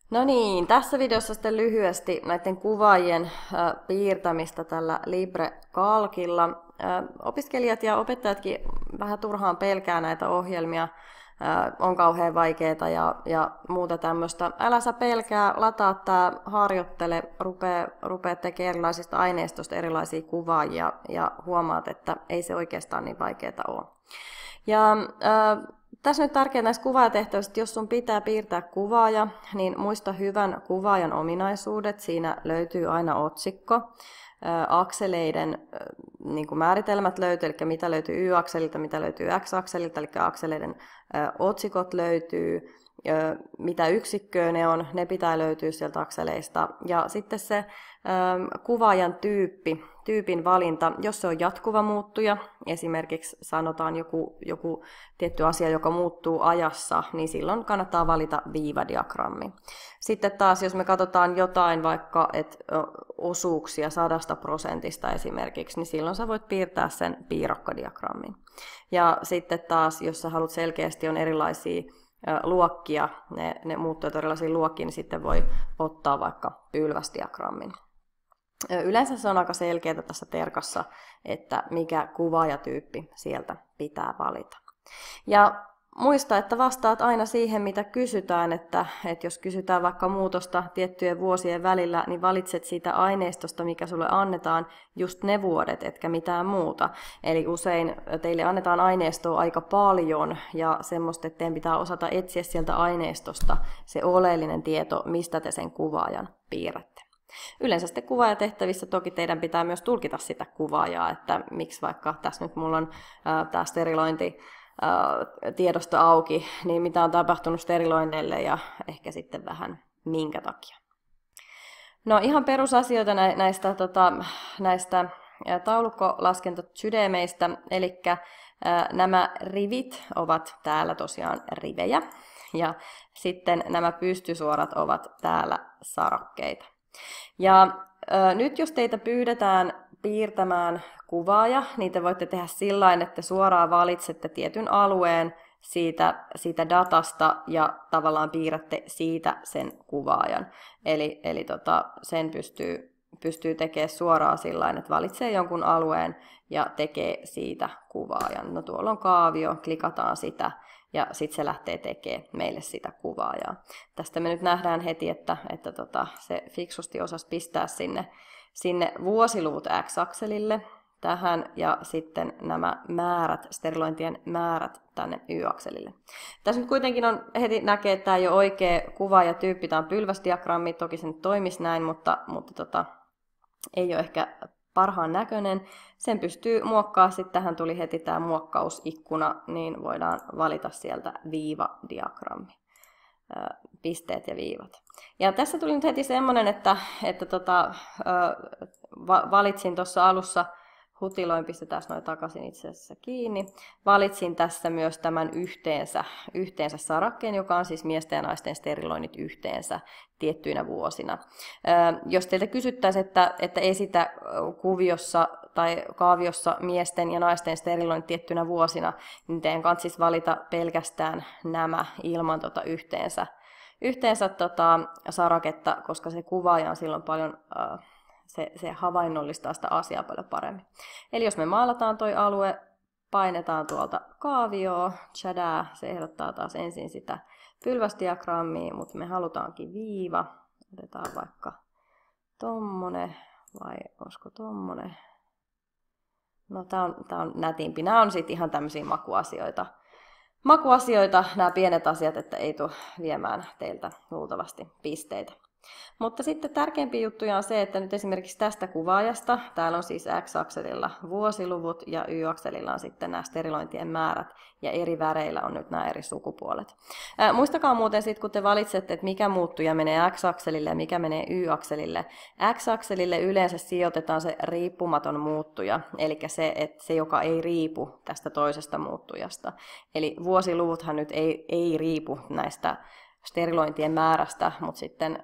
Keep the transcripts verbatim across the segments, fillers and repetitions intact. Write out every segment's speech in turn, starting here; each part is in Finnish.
No niin, tässä videossa sitten lyhyesti näiden kuvaajien äh, piirtämistä tällä LibreCalcilla. Äh, opiskelijat ja opettajatkin vähän turhaan pelkää näitä ohjelmia, äh, on kauhean vaikeaa ja, ja muuta tämmöistä. Älä sä pelkää, lataa tää, harjoittele, rupee, rupee tekemään erilaisista aineistosta erilaisia kuvaajia ja huomaat, että ei se oikeastaan niin vaikeaa ole. Ja, äh, Tässä nyt tärkeää näissä kuvaajatehtävissä, että jos sun pitää piirtää kuvaaja, niin muista hyvän kuvaajan ominaisuudet. Siinä löytyy aina otsikko, akseleiden niin kuin määritelmät löytyy, eli mitä löytyy Y-akselilta, mitä löytyy X-akselilta, eli akseleiden otsikot löytyy, mitä yksikköä ne on, ne pitää löytyä sieltä akseleista. Ja sitten se kuvaajan tyyppi, tyypin valinta, jos se on jatkuva muuttuja, esimerkiksi sanotaan joku, joku tietty asia, joka muuttuu ajassa, niin silloin kannattaa valita viivadiagrammi. Sitten taas, jos me katsotaan jotain vaikka et, osuuksia sadasta prosentista esimerkiksi, niin silloin sä voit piirtää sen piirakkadiagrammin. Ja sitten taas, jos sä haluat selkeästi on erilaisia luokkia, ne, ne muuttuvat erilaisiin luokkiin, niin sitten voi ottaa vaikka pylväsdiagrammin. Yleensä se on aika selkeää tässä terkassa, että mikä kuvaajatyyppi sieltä pitää valita. Ja muista, että vastaat aina siihen, mitä kysytään, että, että jos kysytään vaikka muutosta tiettyjen vuosien välillä, niin valitset siitä aineistosta, mikä sulle annetaan, just ne vuodet, etkä mitään muuta. Eli usein teille annetaan aineistoa aika paljon ja semmoista, että teidän pitää osata etsiä sieltä aineistosta se oleellinen tieto, mistä te sen kuvaajan piirrätte. Yleensä sitten kuvaajatehtävissä toki teidän pitää myös tulkita sitä kuvaajaa, että miksi vaikka tässä nyt mulla on tämä sterilointi, tiedosto auki, niin mitä on tapahtunut steriloinneille ja ehkä sitten vähän minkä takia. No ihan perusasioita näistä, tota, näistä taulukkolaskentasydämeistä, eli nämä rivit ovat täällä tosiaan rivejä ja sitten nämä pystysuorat ovat täällä sarakkeita. Ja ö, nyt jos teitä pyydetään piirtämään kuvaaja, niin te voitte tehdä sillain, että suoraan valitsette tietyn alueen siitä, siitä datasta ja tavallaan piirrätte siitä sen kuvaajan. Eli, eli tota, sen pystyy, pystyy tekemään suoraan sillain, että valitsee jonkun alueen ja tekee siitä kuvaajan. No tuolla on kaavio, klikataan sitä. Ja sitten se lähtee tekemään meille sitä kuvaajaa. Tästä me nyt nähdään heti, että, että tota, se fiksusti osasi pistää sinne, sinne vuosiluvut X-akselille tähän ja sitten nämä määrät, sterilointien määrät tänne Y-akselille. Tässä nyt kuitenkin on, heti näkee, että tämä ei ole oikea kuvaajatyyppi, tämä on pylväsdiagrammi, toki se nyt toimisi näin, mutta, mutta tota, ei ole ehkä parhaan näköinen. Sen pystyy muokkaamaan, sitten tähän tuli heti tämä muokkausikkuna, niin voidaan valita sieltä viivadiagrammi, pisteet ja viivat. Ja tässä tuli nyt heti semmoinen, että, että tota, valitsin tuossa alussa, hutiloin, pistetään noin takaisin itse asiassa kiinni. Valitsin tässä myös tämän yhteensä, yhteensä sarakkeen, joka on siis miesten ja naisten steriloinnit yhteensä tiettyinä vuosina. Ö, jos teiltä kysyttäisiin, että, että esitä kuviossa tai kaaviossa miesten ja naisten steriloinnit tiettyinä vuosina, niin teidän kanssa siis valita pelkästään nämä ilman tota yhteensä, yhteensä tota saraketta, koska se kuvaaja on silloin paljon... Ö, Se, se havainnollistaa sitä asiaa paljon paremmin. Eli jos me maalataan toi alue, painetaan tuolta kaavioon, tjadaa, se ehdottaa taas ensin sitä pylväsdiagrammia, mutta me halutaankin viiva. Otetaan vaikka tommonen, vai olisiko tommonen? No tää on, tää on nätimpi. Nämä on sitten ihan tämmöisiä makuasioita. Makuasioita, nämä pienet asiat, että ei tule viemään teiltä luultavasti pisteitä. Mutta sitten tärkeimpiä juttuja on se, että nyt esimerkiksi tästä kuvaajasta, täällä on siis X-akselilla vuosiluvut ja Y-akselilla on sitten nämä sterilointien määrät ja eri väreillä on nyt nämä eri sukupuolet. Ää, muistakaa muuten sitten, kun te valitsette, että mikä muuttuja menee X-akselille ja mikä menee Y-akselille. X-akselille yleensä sijoitetaan se riippumaton muuttuja, eli se, että se, joka ei riipu tästä toisesta muuttujasta. Eli vuosiluvuthan nyt ei, ei riipu näistä sterilointien määrästä, mutta sitten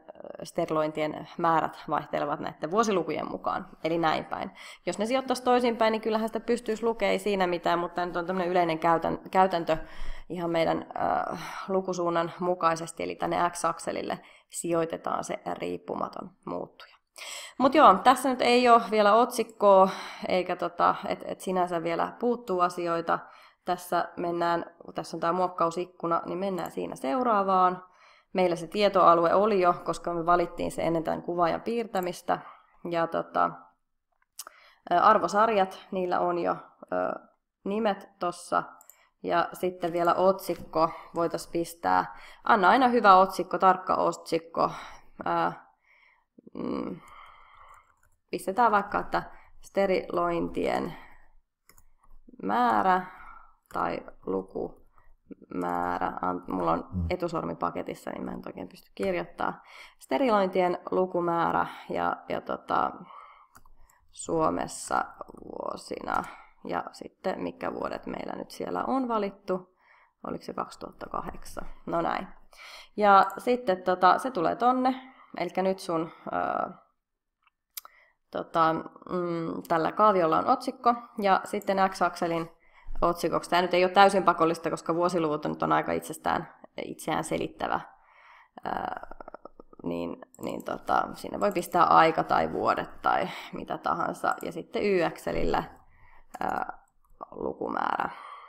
sterilointien määrät vaihtelevat näiden vuosilukujen mukaan, eli näin päin. Jos ne sijoittaisi toisinpäin, niin kyllähän sitä pystyisi lukemaan, ei siinä mitään, mutta nyt on tämmöinen yleinen käytäntö ihan meidän äh, lukusuunnan mukaisesti, eli tänne X-akselille sijoitetaan se riippumaton muuttuja. Mutta joo, tässä nyt ei ole vielä otsikkoa, eikä tota, että et sinänsä vielä puuttuu asioita. Tässä mennään, tässä on tämä muokkausikkuna, niin mennään siinä seuraavaan. Meillä se tietoalue oli jo, koska me valittiin se ennen tämän kuvaajan piirtämistä. Ja tota, arvosarjat, niillä on jo ö, nimet tuossa. Ja sitten vielä otsikko voitaisiin pistää. Anna aina hyvä otsikko, tarkka otsikko. Ää, mm, pistetään vaikka, että sterilointien määrä tai lukumäärä. Mulla on etusormi paketissa, niin mä en oikein pysty kirjoittamaan. Sterilointien lukumäärä ja, ja tota, Suomessa vuosina. Ja sitten mitkä vuodet meillä nyt siellä on valittu. Oliko se kaksituhattakahdeksan? No näin. Ja sitten tota, se tulee tonne. Eli nyt sun ää, tota, mm, tällä kaaviolla on otsikko. Ja sitten X-akselin otsikoksi. Tämä nyt ei ole täysin pakollista, koska vuosiluvut nyt on aika itsestään itseään selittävä. Ää, niin, niin tota, sinne voi pistää aika tai vuodet tai mitä tahansa. Ja sitten Y-akselillä ää, lukumäärä.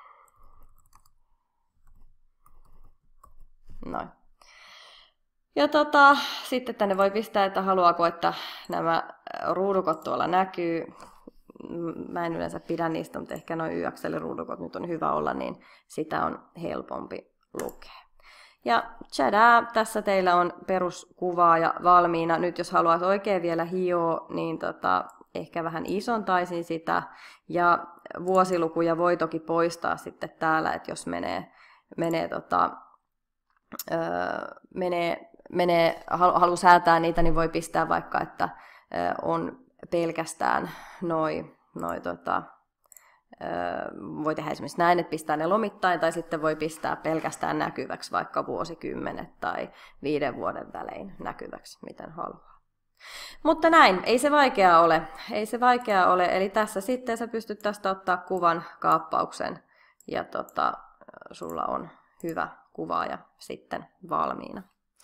Noin. Ja tota, sitten tänne voi pistää, että haluaako, että nämä ruudukot tuolla näkyy. Mä en yleensä pidä niistä, mutta ehkä noin Y-akselin ruudukot nyt on hyvä olla, niin sitä on helpompi lukea. Ja tjadaa, tässä teillä on peruskuvaaja valmiina. Nyt jos haluat oikein vielä hioa, niin tota, ehkä vähän isontaisin sitä. Ja vuosilukuja voi toki poistaa sitten täällä, että jos menee, menee, tota, öö, menee, menee halu säätää niitä, niin voi pistää vaikka, että öö, on pelkästään noi, noi tota, öö, voi tehdä esimerkiksi näin, että pistää ne lomittain, tai sitten voi pistää pelkästään näkyväksi vaikka vuosikymmenet tai viiden vuoden välein näkyväksi, miten haluaa. Mutta näin, ei se vaikeaa ole. Ei se vaikeaa ole, eli tässä sitten sä pystyt tästä ottaa kuvan kaappauksen, ja tota, sulla on hyvä kuvaaja sitten valmiina.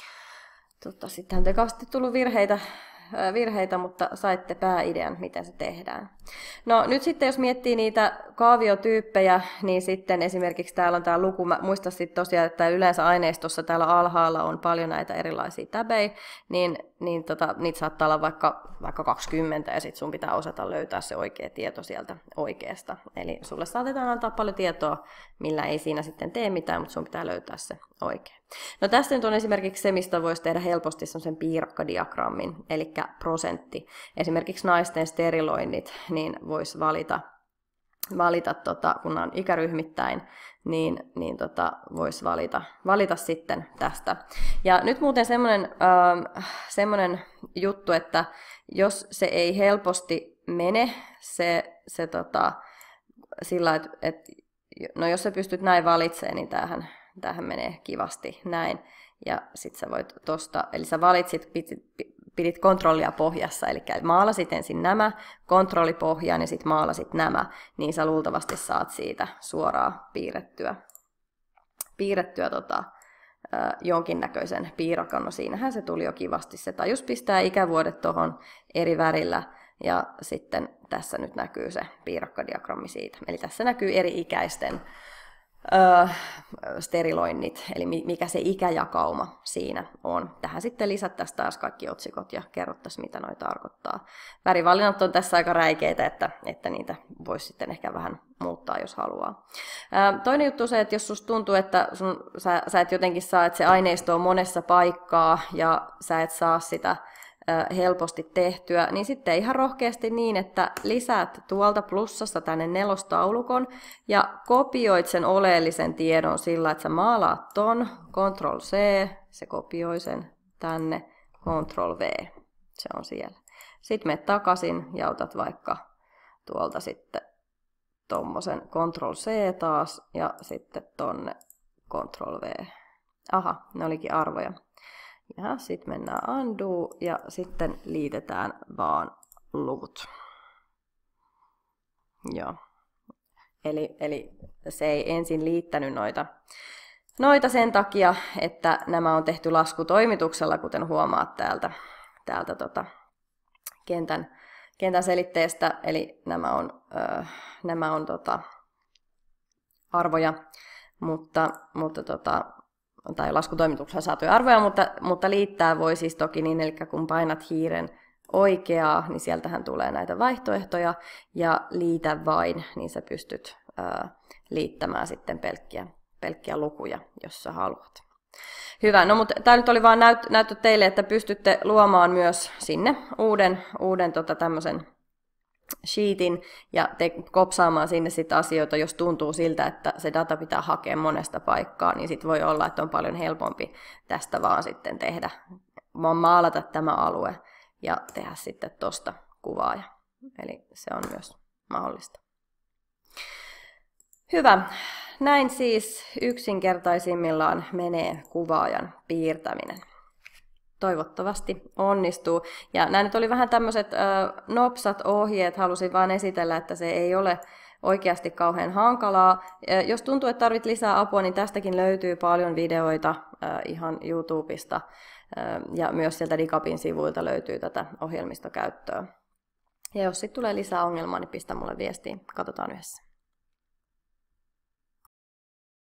Tota, sittenhän te kanssa tullut virheitä, virheitä, mutta saitte pääidean, miten se tehdään. No nyt sitten, jos miettii niitä kaaviotyyppejä, niin sitten esimerkiksi täällä on tämä luku, muista sitten tosiaan, että yleensä aineistossa täällä alhaalla on paljon näitä erilaisia täbejä, niin, niin tota, niitä saattaa olla vaikka, vaikka kaksikymmentä, ja sitten sun pitää osata löytää se oikea tieto sieltä oikeasta. Eli sulle saatetaan antaa paljon tietoa, millä ei siinä sitten tee mitään, mutta sun pitää löytää se oikein. No tässä nyt on esimerkiksi se, mistä voisi tehdä helposti sen piirakkadiagrammin, eli prosentti. Esimerkiksi naisten steriloinnit, niin voisi valita, valita tota, kun on ikäryhmittäin, niin, niin tota, voisi valita, valita sitten tästä. Ja nyt muuten semmoinen, äh, semmoinen juttu, että jos se ei helposti mene, se, se tota, sillä, että et, no jos sä pystyt näin valitsemaan, niin tämähän Tämähän menee kivasti näin. Ja sit sä voit tosta, eli sä valitsit, pidit, pidit kontrollia pohjassa, eli maalasit ensin nämä, kontrollipohjaan ja sit maalasit nämä, niin sä luultavasti saat siitä suoraan piirrettyä, piirrettyä tota, äh, jonkinnäköisen piirakan. No siinähän se tuli jo kivasti. Se tajus pistää ikävuodet tuohon eri värillä, ja sitten tässä nyt näkyy se piirakkadiagrammi siitä. Eli tässä näkyy eri ikäisten Öö, steriloinnit, eli mikä se ikäjakauma siinä on. Tähän sitten lisättäisiin taas kaikki otsikot ja kerrottaisiin, mitä noi tarkoittaa. Värivalinnat on tässä aika räikeitä, että, että niitä voisi sitten ehkä vähän muuttaa, jos haluaa. Öö, toinen juttu on se, että jos susta tuntuu, että sun, sä, sä et jotenkin saa, että se aineisto on monessa paikkaa ja sä et saa sitä helposti tehtyä, niin sitten ihan rohkeasti niin, että lisäät tuolta plussasta tänne nelostaulukon ja kopioit sen oleellisen tiedon sillä, että sä maalaat ton, Ctrl C, se kopioi sen tänne, Ctrl V, se on siellä. Sitten menet takaisin ja otat vaikka tuolta sitten tommosen Ctrl C taas ja sitten tonne Ctrl V. Aha, ne olikin arvoja. Ja sitten mennään undo ja sitten liitetään vaan luvut. Joo. Eli, eli se ei ensin liittänyt noita, noita sen takia, että nämä on tehty laskutoimituksella, kuten huomaat täältä, täältä tota, kentän, kentän selitteestä. Eli nämä on, ö, nämä on tota, arvoja, mutta, mutta tota, tai laskutoimituksella saatuja arvoja, mutta, mutta liittää voi siis toki niin, eli kun painat hiiren oikeaa, niin sieltähän tulee näitä vaihtoehtoja, ja liitä vain, niin sä pystyt ää, liittämään sitten pelkkiä, pelkkiä lukuja, jos sä haluat. Hyvä, no mutta tämä nyt oli vaan näyt, näyttö teille, että pystytte luomaan myös sinne uuden, uuden tota, tämmöisen sheetin ja te, kopsaamaan sinne sit asioita, jos tuntuu siltä, että se data pitää hakea monesta paikkaa, niin sitten voi olla, että on paljon helpompi tästä vaan sitten tehdä, vaan maalata tämä alue ja tehdä sitten tuosta kuvaaja. Eli se on myös mahdollista. Hyvä. Näin siis yksinkertaisimmillaan menee kuvaajan piirtäminen. Toivottavasti onnistuu. Ja nämä nyt oli vähän tämmöiset äh, nopsat ohjeet, halusin vaan esitellä, että se ei ole oikeasti kauhean hankalaa. Äh, jos tuntuu, että tarvit lisää apua, niin tästäkin löytyy paljon videoita äh, ihan YouTubesta. Äh, ja myös sieltä Digapin sivuilta löytyy tätä ohjelmistokäyttöä. Ja jos sitten tulee lisää ongelmaa, niin pistä mulle viestiä. Katsotaan yhdessä.